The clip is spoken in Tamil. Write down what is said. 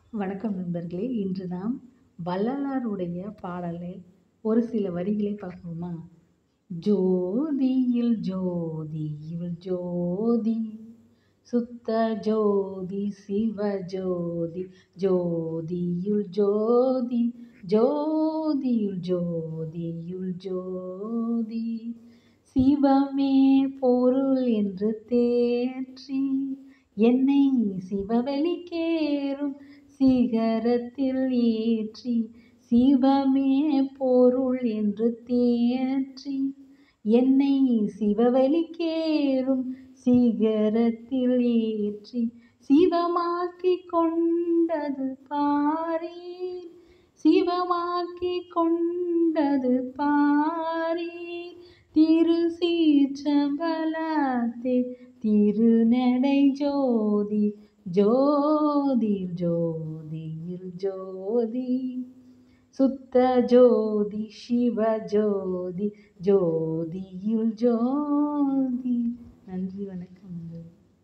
வணக்கம் நண்பர்களே! இன்று நாம் வள்ளலாருடைய பாடலில் ஒரு சில வரிகளை பார்ப்போமா? ஜோதியில் ஜோதியில் ஜோதி, சுத்த ஜோதி சிவஜோதி, ஜோதியுள் ஜோதி, ஜோதியுள் ஜோதியுள் ஜோதி, சிவமே பொருள் என்று தேற்றி என்னை சிவவெளிக்கேறும் சிகரத்தில் ஏற்றி, சிவமே பொருள் என்று தேற்றி என்னை சிவவெளிக்கேறும் சிகரத்தில் ஏற்றி, சிவமாக்கிக் கொண்டது பாரீர், சிவமாக்கிக் கொண்டது பாரீர், திருச்சீற்றம்பலத்தே திருநடை ஜோதி, ஜோதியில் ஜோதியில் ஜோதி, சுத்த ஜோதி சிவஜோதி, ஜோதியுள் ஜோதி. நன்றி, வணக்கம்.